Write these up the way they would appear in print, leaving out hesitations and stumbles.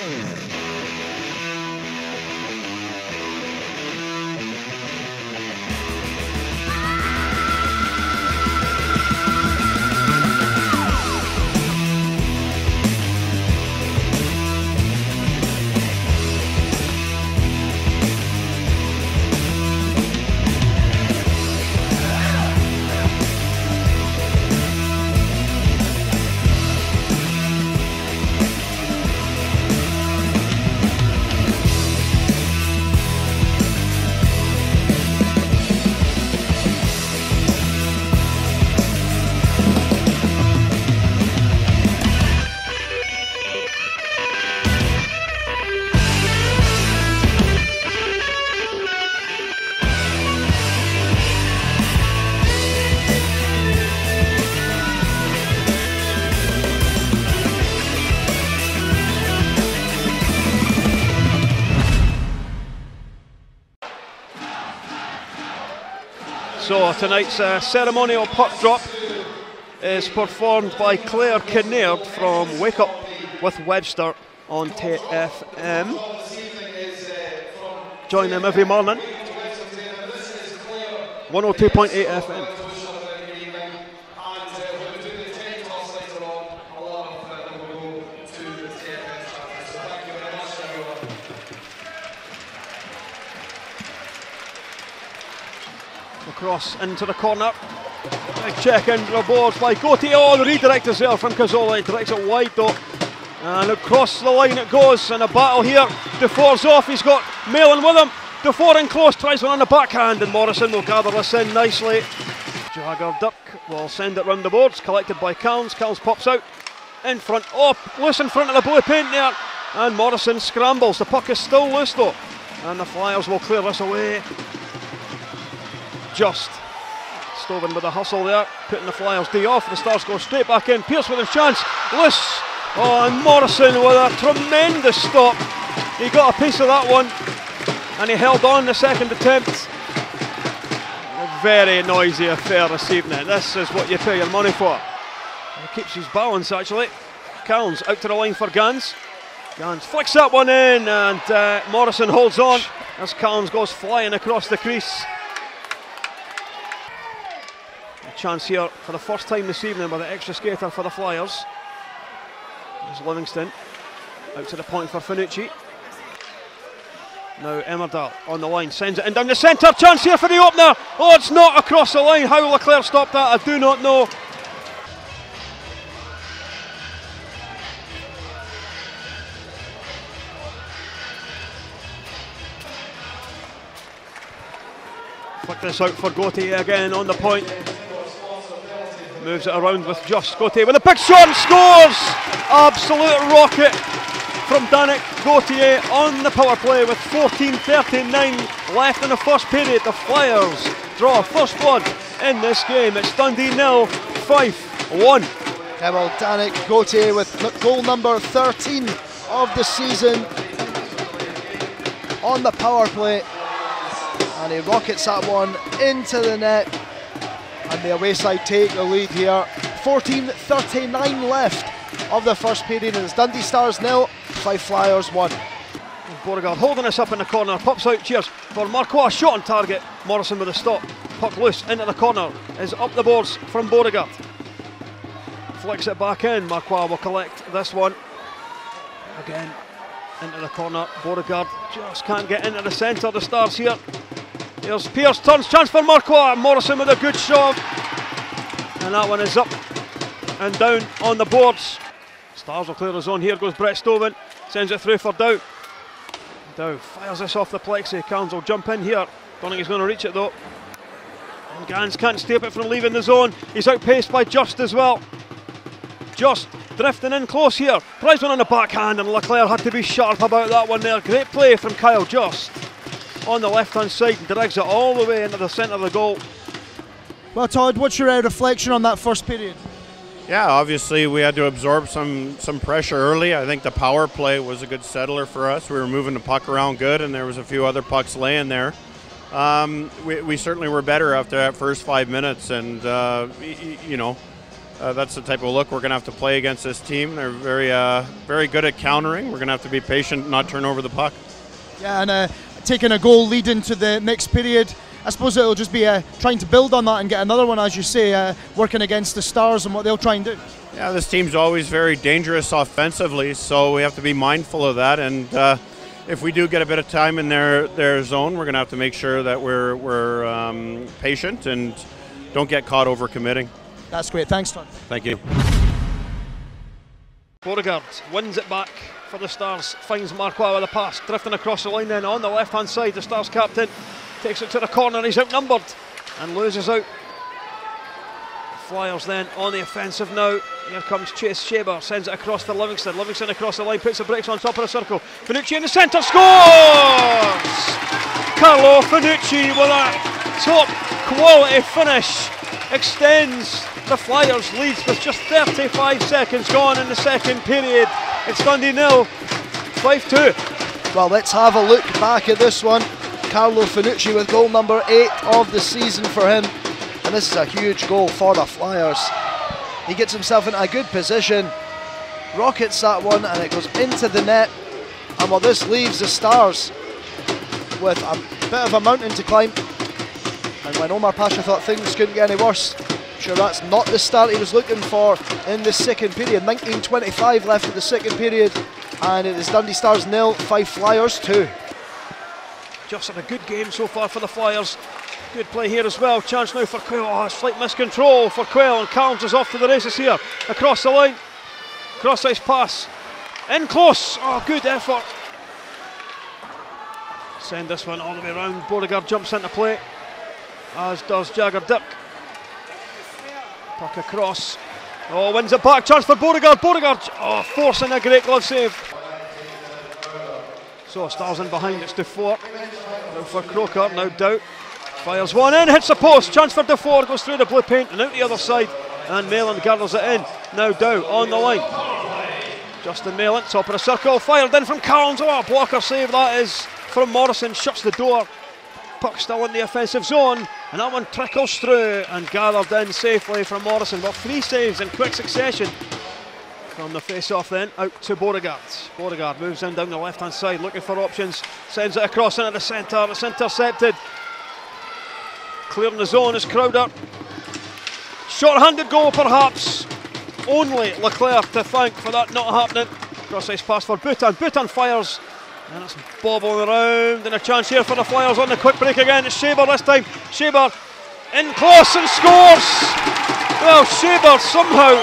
So tonight's ceremonial puck drop is performed by Claire Kinnaird from Wake Up with Webster on TFM. Join them every morning. 102.8 FM. Across into the corner. Big check into the boards by Gauthier. Oh, the redirect is there from Cazzola. He directs it wide though. And across the line it goes. And a battle here. Dufour's off. He's got Malin with him. Dufour in close. Tries one on the backhand. And Morrison will gather this in nicely. Jagger Dirk will send it round the boards. Collected by Cowles. Cowles pops out in front. Oh, loose in front of the blue paint there. And Morrison scrambles. The puck is still loose though. And the Flyers will clear this away. Just Stoven with a hustle there, putting the Flyers D off. The Stars go straight back in. Pearce with his chance. Loose. Oh, and Morrison with a tremendous stop. He got a piece of that one, and he held on the second attempt. A very noisy affair this evening. This is what you pay your money for. He keeps his balance actually. Cowles out to the line for Gans. Gans flicks that one in, and Morrison holds on as Cowles goes flying across the crease. Chance here for the first time this evening with the extra skater for the Flyers. There's Livingston out to the point for Finucci. Now Emmerdale on the line, sends it in down the centre. Chance here for the opener. Oh, it's not across the line. How Leclerc stopped that, I do not know. Flick this out for Gauthier again on the point. Moves it around with Just Gauthier with a big shot and scores! Absolute rocket from Danik Gauthier on the power play with 14:39 left in the first period. The Flyers draw first blood in this game. It's Dundee 0, Fife 1. Yeah, well, Danik Gauthier with goal number 13 of the season on the power play. And he rockets that one into the net. And the away side take the lead here. 14:39 left of the first period, and it's Dundee Stars 0, Fife Flyers 1. Beauregard holding us up in the corner, pops out, cheers for Marquardt, shot on target. Morrison with a stop, puck loose into the corner, is up the boards from Beauregard. Flicks it back in, Marquardt will collect this one. Again, into the corner, Beauregard just can't get into the centre, the Stars here. Here's Pearce, turns, chance for Marquardt, Morrison with a good shove. And that one is up and down on the boards. Stars will clear the zone, here goes Brett Stoven, sends it through for Dow. Dow fires this off the plexi, Cairns will jump in here, don't think he's going to reach it though. And Gans can't stop it from leaving the zone, he's outpaced by Just as well. Just drifting in close here, tries one on the backhand and Leclerc had to be sharp about that one there. Great play from Kyle Just on the left hand side and drags it all the way into the centre of the goal. Well, Todd, what's your reflection on that first period? Yeah, obviously we had to absorb some pressure early. I think the power play was a good settler for us. We were moving the puck around good, and there was a few other pucks laying there. We certainly were better after that first 5 minutes, and you know, that's the type of look we're going to have to play against this team. They're very good at countering. We're going to have to be patient, not turn over the puck. Yeah, and taking a goal lead into the next period, I suppose it'll just be trying to build on that and get another one, as you say, working against the Stars and what they'll try and do. Yeah, this team's always very dangerous offensively, so we have to be mindful of that. And if we do get a bit of time in their zone, we're going to have to make sure that we're patient and don't get caught overcommitting. That's great. Thanks, Tom. Thank you. Beauregard wins it back for the Stars, finds Marquardt with a pass, drifting across the line then on the left-hand side. The Stars captain takes it to the corner, he's outnumbered and loses out. Flyers then on the offensive now. Here comes Chase Shaber, sends it across to Livingston. Livingston across the line, puts the brakes on top of the circle. Finucci in the centre, scores! Carlo Finucci with a top quality finish extends the Flyers' leads with just 35 seconds gone in the second period. It's Dundee 0, 5-2. Well, let's have a look back at this one. Carlo Finucci with goal number 8 of the season for him. And this is a huge goal for the Flyers. He gets himself in a good position, rockets that one, and it goes into the net. And well, this leaves the Stars with a bit of a mountain to climb. And when Omar Pasha thought things couldn't get any worse, sure that's not the start he was looking for in the second period. 19:25 left in the second period, and it is Dundee Stars 0, 5 Flyers 2. Just had a good game so far for the Flyers. Good play here as well. Chance now for Quayle. Oh, slight miscontrol for Quayle, and Callums is off to the races here. Across the line. Cross-ice pass. In close. Oh, good effort. Send this one all the way around. Beauregard jumps into play, as does Jagger Dirk. Puck across. Oh, wins it back. Chance for Beauregard. Beauregard, oh, forcing a great glove save. So Stars in behind. It's Dufour. Now for Croker. Now Doubt. Fires one in, hits the post. Chance for Dufour, goes through the blue paint and out the other side. And Malin gathers it in. Now Dow on the line. Justin Malin, top of the circle. Fired in from Callums. Oh, a blocker save that is from Morrison. Shuts the door. Puck still in the offensive zone. And that one trickles through and gathered in safely from Morrison. Well, 3 saves in quick succession. From the face-off then, out to Beauregard. Beauregard moves in down the left-hand side, looking for options. Sends it across into the centre. It's intercepted. Clearing the zone is Crowder. Short-handed goal perhaps. Only Leclerc to thank for that not happening. Cross-ice pass for Bhutan. Bhutan fires. And it's bobbling around. And a chance here for the Flyers on the quick break again. It's Shaber this time. Shaber in close and scores. Well, Shaber somehow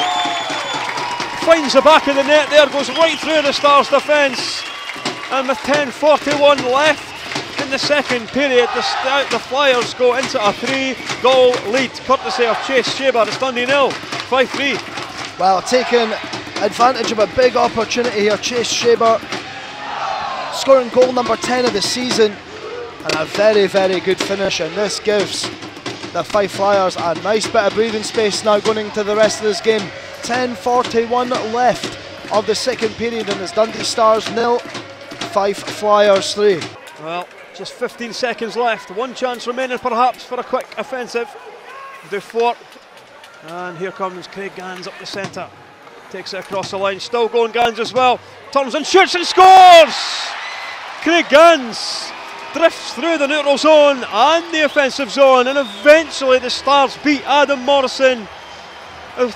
finds the back of the net there. Goes right through the Stars defence. And with 10:41 left in the second period, the Flyers go into a 3-goal lead, courtesy of Chase Shaber. It's Dundee 0, 5-3. Well, taking advantage of a big opportunity here, Chase Shaber scoring goal number 10 of the season, and a very, very good finish. And this gives the 5 Flyers a nice bit of breathing space now going into the rest of this game. 10:41 left of the second period, and it's Dundee Stars 0, 5 Flyers 3. Well, just 15 seconds left. One chance remaining perhaps for a quick offensive. Dufour. And here comes Craig Gans up the centre. Takes it across the line. Still going Gans as well. Turns and shoots and scores! Craig Gans drifts through the neutral zone and the offensive zone, and eventually the Stars beat Adam Morrison with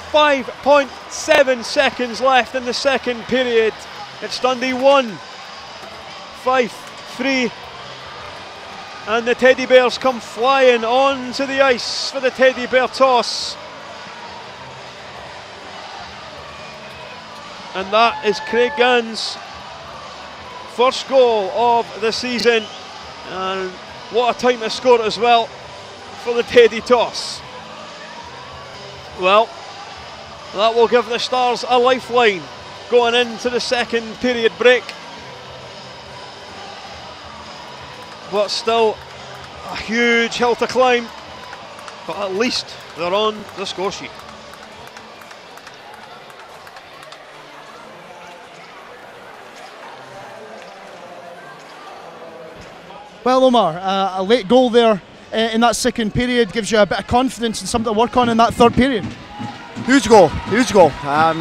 5.7 seconds left in the second period. It's Dundee 1, 5-3. And the Teddy Bears come flying onto the ice for the Teddy Bear toss. And that is Craig Gans' first goal of the season. And what a time to score it as well for the Teddy toss. Well, that will give the Stars a lifeline going into the second period break. But still a huge hill to climb, but at least they're on the score sheet. Well, Omar, a late goal there in that second period gives you a bit of confidence and something to work on in that third period. Huge goal, huge goal.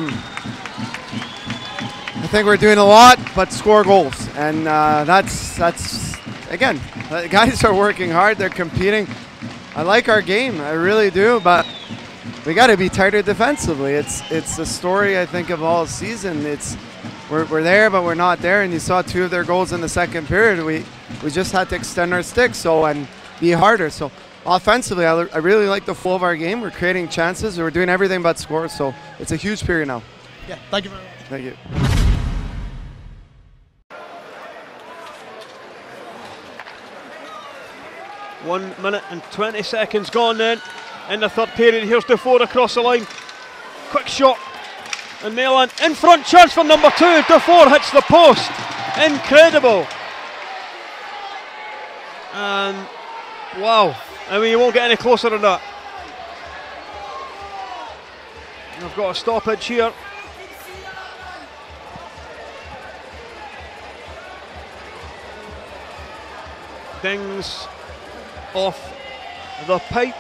I think we're doing a lot, but score goals, and that's again, the guys are working hard. They're competing. I like our game, I really do, but we got to be tighter defensively. It's the story I think of all season. We're there, but we're not there. And you saw 2 of their goals in the second period. We just had to extend our stick and be harder. So offensively, I really like the flow of our game. We're creating chances. We're doing everything but score. So it's a huge period now. Yeah, thank you very much. Thank you. One minute and 20 seconds gone then in the third period. Here's Dufour across the line. Quick shot. And Milan in front. Chance for number 2. Dufour hits the post. Incredible. And wow. I mean, you won't get any closer than that. And I've got a stoppage here. Dings off the pipe.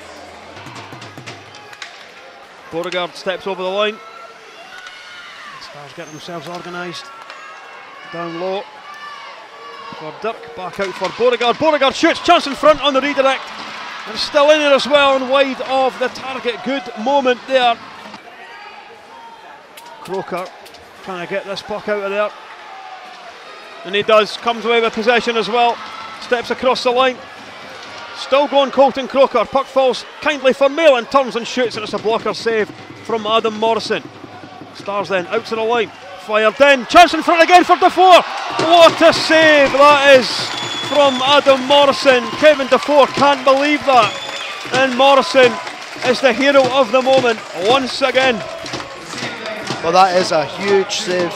Beauregard steps over the line. Stars getting themselves organised. Down low for Dirk, back out for Beauregard. Beauregard shoots, chance in front on the redirect. And still in there as well and wide of the target. Good moment there. Croker trying to get this puck out of there. And he does, comes away with possession as well. Steps across the line. Still going Colton Croker. Puck falls kindly for Malin. Turns and shoots, and it's a blocker save from Adam Morrison. Stars then out to the line. Fired in. Chance in front again for Dufour. What a save that is from Adam Morrison. Kevin Dufour can't believe that. And Morrison is the hero of the moment once again. Well, that is a huge save.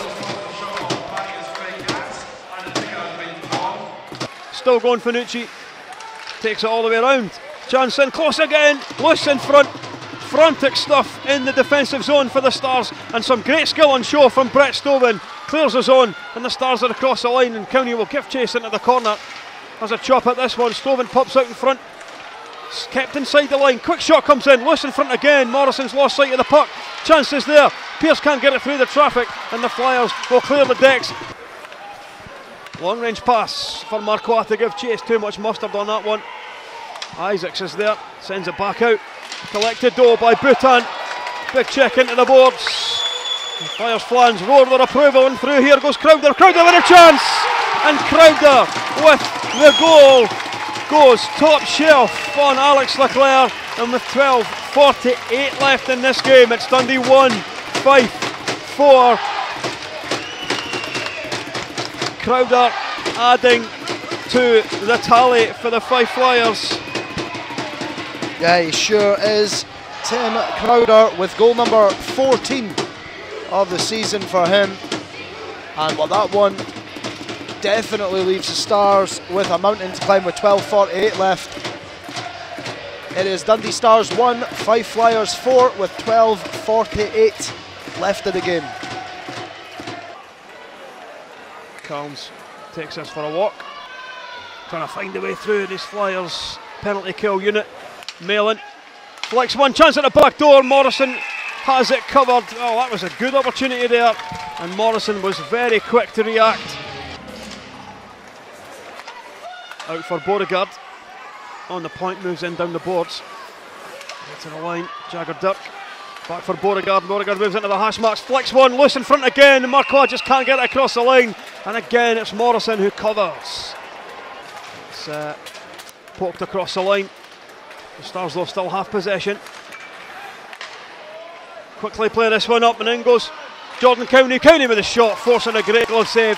Still going Finucci. Takes it all the way around. Chance in, close again. Loose in front. Frantic stuff in the defensive zone for the Stars, and some great skill on show from Brett Stoven. Clears the zone, and the Stars are across the line, and County will give chase into the corner. There's a chop at this one. Stoven pops out in front. It's kept inside the line. Quick shot comes in. Loose in front again. Morrison's lost sight of the puck. Chance is there. Pearce can't get it through the traffic, and the Flyers will clear the decks. Long range pass for Marquardt to give chase. Too much mustard on that one. Isaacs is there. Sends it back out. Collected though by Bhutan. Big check into the boards. The Flyers fans roar their approval, and through here goes Crowder. Crowder with a chance, and Crowder with the goal goes top shelf on Alex Leclerc. And with 12:48 left in this game, it's Dundee 1, Fife 4. Crowder adding to the tally for the Fife Flyers. Yeah, he sure is. Tim Crowder with goal number 14 of the season for him. And well, that one definitely leaves the Stars with a mountain to climb with 12:48 left. It is Dundee Stars 1, Fife Flyers 4 with 12:48 left of the game. Calms takes us for a walk. Trying to find a way through this Flyers penalty kill unit. Malin flicks one, chance at the back door. Morrison has it covered. Oh, that was a good opportunity there, and Morrison was very quick to react. Out for Beauregard. On the point, moves in down the boards. Out to the line, Jagger Dirk. Back for Beauregard. Beauregard moves into the hash marks, flicks one, loose in front again. Marquardt just can't get it across the line. And again, it's Morrison who covers. It's poked across the line. The Stars though still have possession. Quickly play this one up, and in goes Jordan Cowney. Cowney with a shot, forcing a great glove save.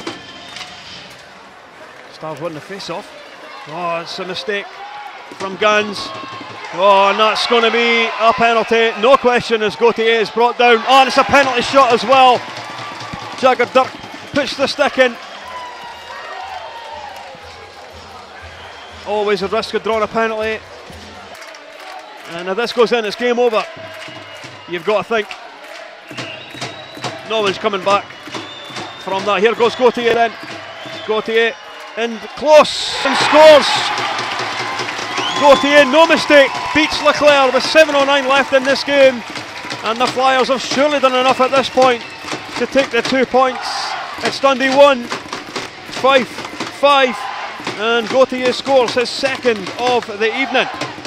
Stars win the face-off. Oh, it's a mistake from Gans. Oh, and that's going to be a penalty, no question, as Gauthier is brought down. Oh, and it's a penalty shot as well. Jagger Dirk puts the stick in. Always a risk of drawing a penalty. And if this goes in, it's game over. You've got to think. No one's coming back from that. Here goes Gauthier in. Gauthier in close and scores. Gauthier, no mistake, beats Leclerc with 7:09 left in this game And the Flyers have surely done enough at this point to take the 2 points. It's Dundee 1, Fife 5, and Gauthier scores his second of the evening.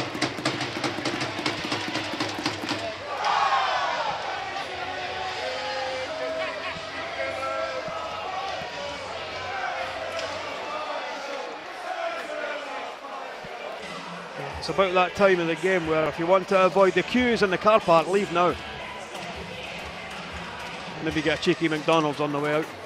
It's about that time of the game where if you want to avoid the queues in the car park, leave now. Maybe get a cheeky McDonald's on the way out.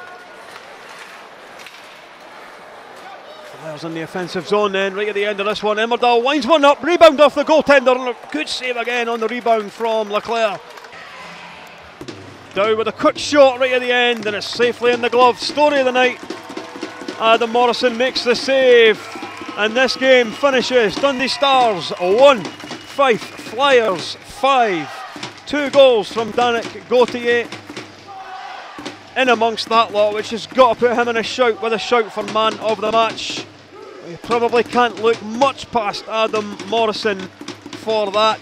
Flyers in the offensive zone then, right at the end of this one. Emmerdale winds one up, rebound off the goaltender, and a good save again on the rebound from Leclerc. Dow with a quick shot right at the end, and it's safely in the glove. Story of the night. Adam Morrison makes the save, and this game finishes Dundee Stars 1, Fife Flyers 5. 2 goals from Danik Gauthier in amongst that lot, which has got to put him in a shout with a shout for man of the match. You probably can't look much past Adam Morrison for that.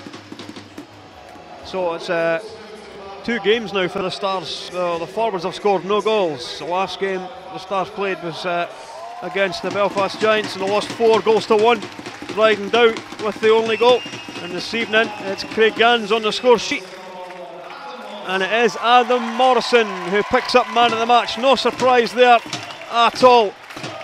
So it's 2 games now for the Stars. The forwards have scored no goals. The last game the Stars played was against the Belfast Giants, and they lost 4-1. Riding Dow with the only goal. And this evening it's Craig Gans on the score sheet. And it is Adam Morrison who picks up man of the match. No surprise there at all.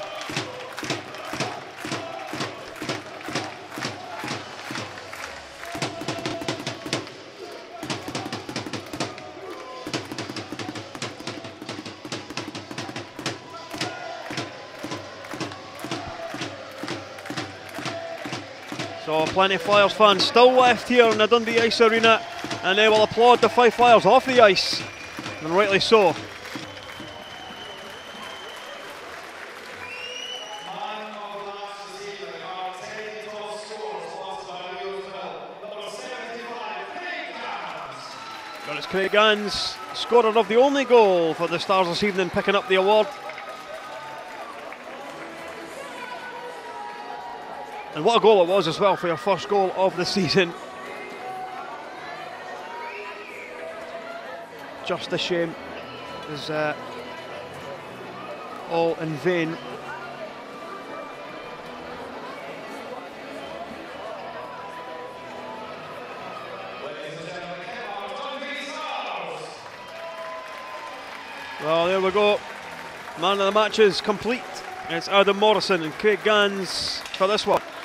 So plenty of Flyers fans still left here in the Dundee Ice Arena, and they will applaud the Fife Flyers off the ice, and rightly so. But it's Craig Gans, scorer of the only goal for the Stars this evening, picking up the award. And what a goal it was as well for your first goal of the season. Just a shame it was all in vain. Well, there we go. Man of the match is complete. It's Adam Morrison and Craig Gans for this one.